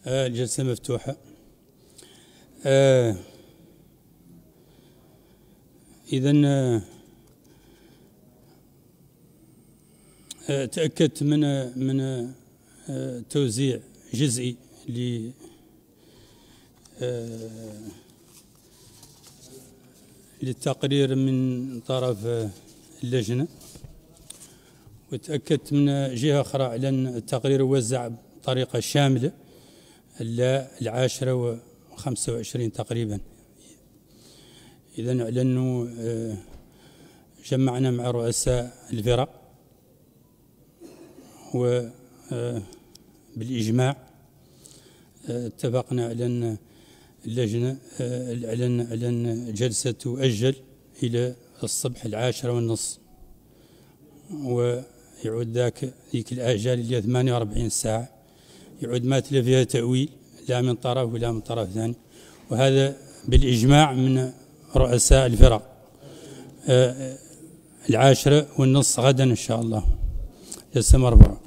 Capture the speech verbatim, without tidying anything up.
آه الجلسة مفتوحة. آه إذن آه تأكدت من من آه توزيع جزئي ل آه للتقرير من طرف آه اللجنة، وتأكدت من جهة أخرى على أن التقرير وزع بطريقة شاملة العاشرة وخمسة وعشرين تقريبا. إذن على أنه جمعنا مع رؤساء الفرق وبالإجماع اتفقنا على أن اللجنة على أن الجلسة تؤجل إلى الصبح العاشرة والنصف، ويعود ذاك ذيك الآجال اللي هي ثمانية وأربعين ساعة يعود ما تلا فيها تأويل لا من طرف ولا من طرف ثاني، وهذا بالإجماع من رؤساء الفرق. العاشرة والنصف غدا إن شاء الله جلسة مرفوعة.